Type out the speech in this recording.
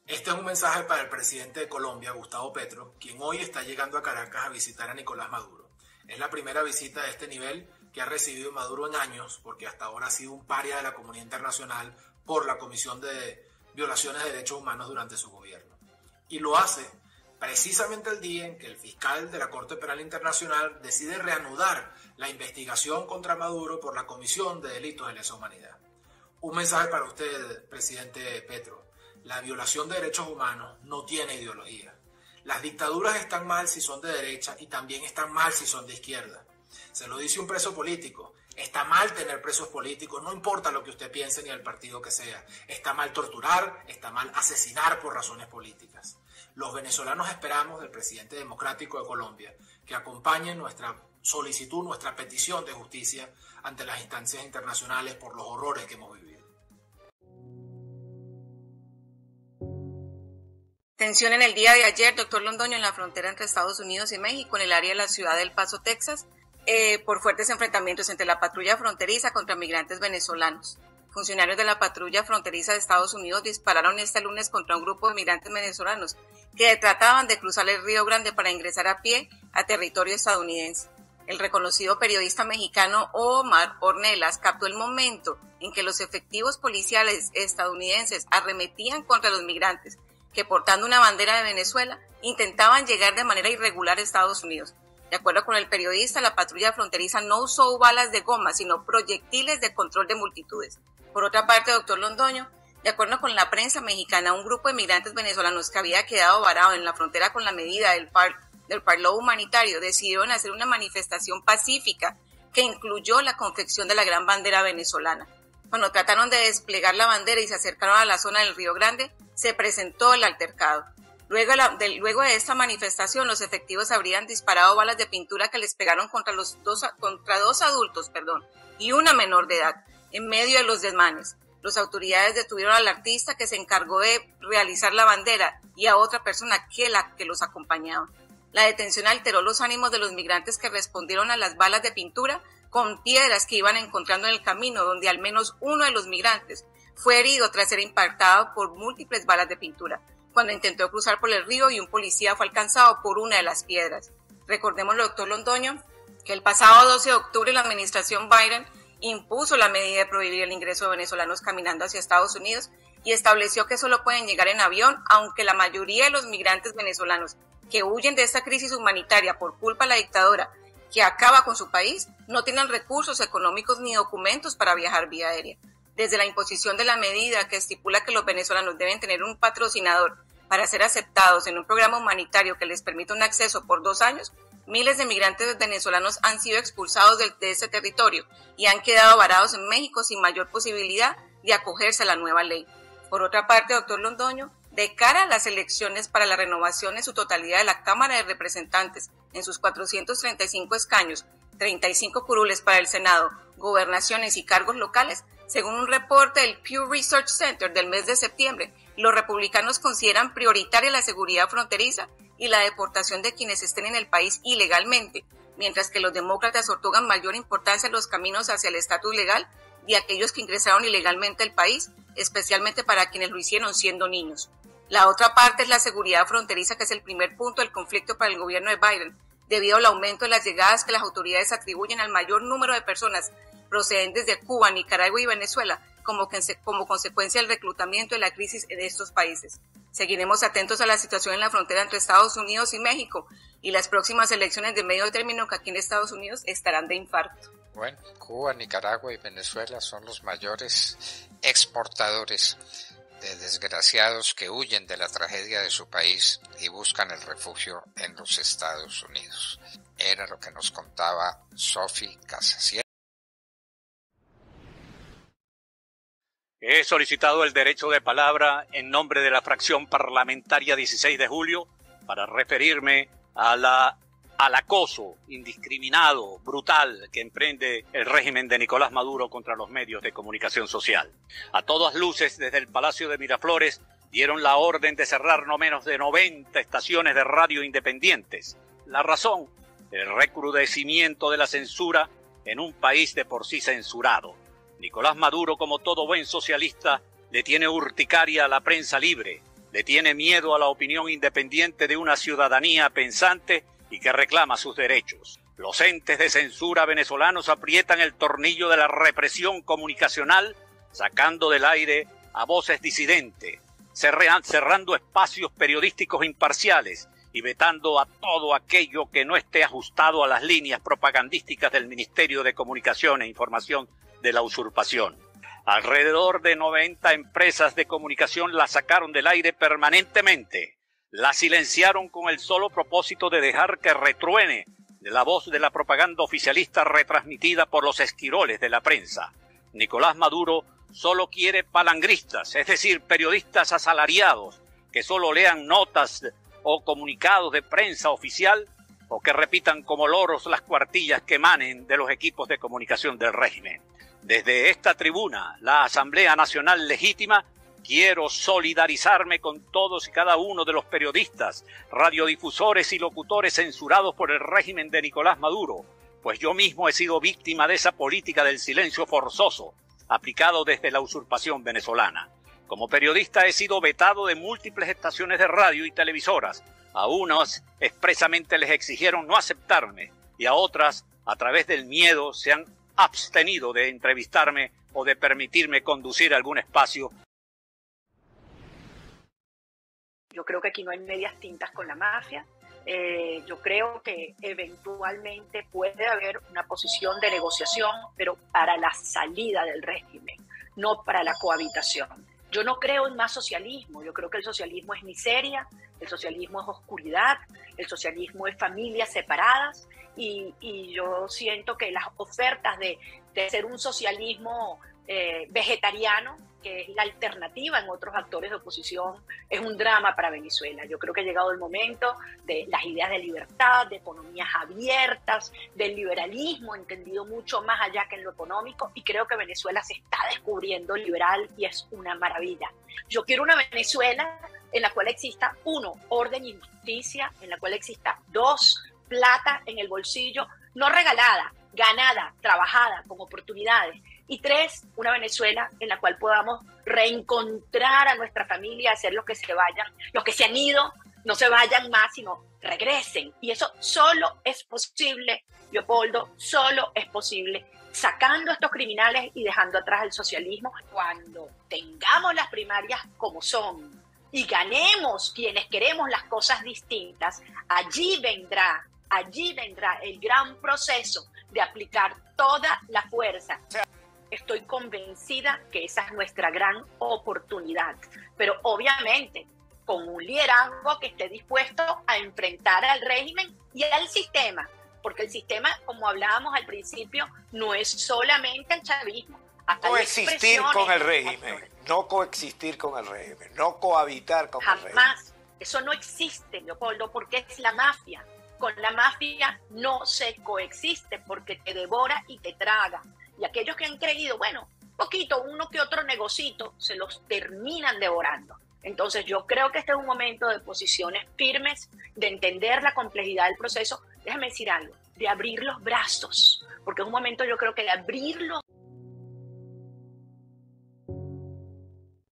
Este es un mensaje para el presidente de Colombia, Gustavo Petro, quien hoy está llegando a Caracas a visitar a Nicolás Maduro. Es la primera visita de este nivel que ha recibido Maduro en años, porque hasta ahora ha sido un paria de la comunidad internacional por la Comisión de Violaciones de Derechos Humanos durante su gobierno. Y lo hace precisamente el día en que el fiscal de la Corte Penal Internacional decide reanudar la investigación contra Maduro por la Comisión de Delitos de Lesa Humanidad. Un mensaje para usted, presidente Petro. La violación de derechos humanos no tiene ideología. Las dictaduras están mal si son de derecha y también están mal si son de izquierda. Se lo dice un preso político. Está mal tener presos políticos, no importa lo que usted piense ni el partido que sea. Está mal torturar, está mal asesinar por razones políticas. Los venezolanos esperamos del presidente democrático de Colombia que acompañe nuestra solicitud, nuestra petición de justicia ante las instancias internacionales por los horrores que hemos vivido. Tensión en el día de ayer, doctor Londoño, en la frontera entre Estados Unidos y México, en el área de la ciudad del Paso, Texas, por fuertes enfrentamientos entre la patrulla fronteriza contra migrantes venezolanos. Funcionarios de la patrulla fronteriza de Estados Unidos dispararon este lunes contra un grupo de migrantes venezolanos que trataban de cruzar el Río Grande para ingresar a pie a territorio estadounidense. El reconocido periodista mexicano Omar Ornelas captó el momento en que los efectivos policiales estadounidenses arremetían contra los migrantes que, portando una bandera de Venezuela, intentaban llegar de manera irregular a Estados Unidos. De acuerdo con el periodista, la patrulla fronteriza no usó balas de goma, sino proyectiles de control de multitudes. Por otra parte, doctor Londoño, de acuerdo con la prensa mexicana, un grupo de migrantes venezolanos que había quedado varado en la frontera con la medida del parlo humanitario decidieron hacer una manifestación pacífica que incluyó la confección de la gran bandera venezolana. Cuando trataron de desplegar la bandera y se acercaron a la zona del Río Grande, se presentó el altercado. Luego de esta manifestación, los efectivos habrían disparado balas de pintura que les pegaron contra dos adultos y una menor de edad, en medio de los desmanes. Las autoridades detuvieron al artista que se encargó de realizar la bandera y a otra persona que los acompañaba. La detención alteró los ánimos de los migrantes que respondieron a las balas de pintura con piedras que iban encontrando en el camino, donde al menos uno de los migrantes fue herido tras ser impactado por múltiples balas de pintura, cuando intentó cruzar por el río y un policía fue alcanzado por una de las piedras. Recordemos, doctor Londoño, que el pasado 12 de octubre la administración Biden impuso la medida de prohibir el ingreso de venezolanos caminando hacia Estados Unidos y estableció que solo pueden llegar en avión, aunque la mayoría de los migrantes venezolanos que huyen de esta crisis humanitaria por culpa de la dictadura que acaba con su país no tienen recursos económicos ni documentos para viajar vía aérea. Desde la imposición de la medida que estipula que los venezolanos deben tener un patrocinador para ser aceptados en un programa humanitario que les permita un acceso por 2 años, miles de migrantes venezolanos han sido expulsados de ese territorio y han quedado varados en México sin mayor posibilidad de acogerse a la nueva ley. Por otra parte, doctor Londoño, de cara a las elecciones para la renovación en su totalidad de la Cámara de Representantes, en sus 435 escaños, 35 curules para el Senado, gobernaciones y cargos locales, según un reporte del Pew Research Center del mes de septiembre, los republicanos consideran prioritaria la seguridad fronteriza y la deportación de quienes estén en el país ilegalmente, mientras que los demócratas otorgan mayor importancia a los caminos hacia el estatus legal de aquellos que ingresaron ilegalmente al país, especialmente para quienes lo hicieron siendo niños. La otra parte es la seguridad fronteriza, que es el primer punto del conflicto para el gobierno de Biden, debido al aumento de las llegadas que las autoridades atribuyen al mayor número de personas procedentes de Cuba, Nicaragua y Venezuela, como consecuencia del reclutamiento de la crisis en estos países. Seguiremos atentos a la situación en la frontera entre Estados Unidos y México y las próximas elecciones de medio término, que aquí en Estados Unidos estarán de infarto. Bueno, Cuba, Nicaragua y Venezuela son los mayores exportadores de desgraciados que huyen de la tragedia de su país y buscan el refugio en los Estados Unidos. Era lo que nos contaba Sofi Casas. He solicitado el derecho de palabra en nombre de la fracción parlamentaria 16 de julio para referirme al acoso indiscriminado, brutal, que emprende el régimen de Nicolás Maduro contra los medios de comunicación social. A todas luces, desde el Palacio de Miraflores, dieron la orden de cerrar no menos de 90 estaciones de radio independientes. La razón, el recrudecimiento de la censura en un país de por sí censurado. Nicolás Maduro, como todo buen socialista, le tiene urticaria a la prensa libre, le tiene miedo a la opinión independiente de una ciudadanía pensante y que reclama sus derechos. Los entes de censura venezolanos aprietan el tornillo de la represión comunicacional, sacando del aire a voces disidentes, cerrando espacios periodísticos imparciales y vetando a todo aquello que no esté ajustado a las líneas propagandísticas del Ministerio de Comunicación e Información de la usurpación. Alrededor de 90 empresas de comunicación la sacaron del aire permanentemente, la silenciaron con el solo propósito de dejar que retruene de la voz de la propaganda oficialista retransmitida por los esquiroles de la prensa. Nicolás Maduro solo quiere palangristas, es decir, periodistas asalariados, que solo lean notas o comunicados de prensa oficial o que repitan como loros las cuartillas que emanen de los equipos de comunicación del régimen. Desde esta tribuna, la Asamblea Nacional Legítima, quiero solidarizarme con todos y cada uno de los periodistas, radiodifusores y locutores censurados por el régimen de Nicolás Maduro, pues yo mismo he sido víctima de esa política del silencio forzoso, aplicado desde la usurpación venezolana. Como periodista he sido vetado de múltiples estaciones de radio y televisoras. A unas expresamente les exigieron no aceptarme y a otras, a través del miedo, se han abstenido de entrevistarme o de permitirme conducir algún espacio. Yo creo que aquí no hay medias tintas con la mafia. Yo creo que eventualmente puede haber una posición de negociación, pero para la salida del régimen, no para la cohabitación. Yo no creo en más socialismo. Yo creo que el socialismo es miseria, el socialismo es oscuridad, el socialismo es familias separadas y yo siento que las ofertas de ser un socialismo vegetariano, que es la alternativa en otros actores de oposición, es un drama para Venezuela. Yo creo que ha llegado el momento de las ideas de libertad, de economías abiertas, del liberalismo entendido mucho más allá que en lo económico, y creo que Venezuela se está descubriendo liberal y es una maravilla. Yo quiero una Venezuela en la cual exista, 1, orden y justicia, en la cual exista 2, plata en el bolsillo, no regalada, ganada, trabajada, con oportunidades. Y 3, una Venezuela en la cual podamos reencontrar a nuestra familia, hacer los que se vayan, los que se han ido, no se vayan más, sino regresen. Y eso solo es posible, Leopoldo, solo es posible sacando a estos criminales y dejando atrás el socialismo. Cuando tengamos las primarias como son y ganemos quienes queremos las cosas distintas, allí vendrá el gran proceso de aplicar toda la fuerza. Estoy convencida que esa es nuestra gran oportunidad, pero obviamente con un liderazgo que esté dispuesto a enfrentar al régimen y al sistema, porque el sistema, como hablábamos al principio, no es solamente el chavismo. Coexistir con el régimen, no coexistir con el régimen, no cohabitar con el régimen. Jamás, eso no existe, Leopoldo, porque es la mafia. Con la mafia no se coexiste porque te devora y te traga. Y aquellos que han creído, bueno, uno que otro negocito, se los terminan devorando. Entonces yo creo que este es un momento de posiciones firmes, de entender la complejidad del proceso. Déjame decir algo, de abrir los brazos, porque es un momento yo creo que de abrir los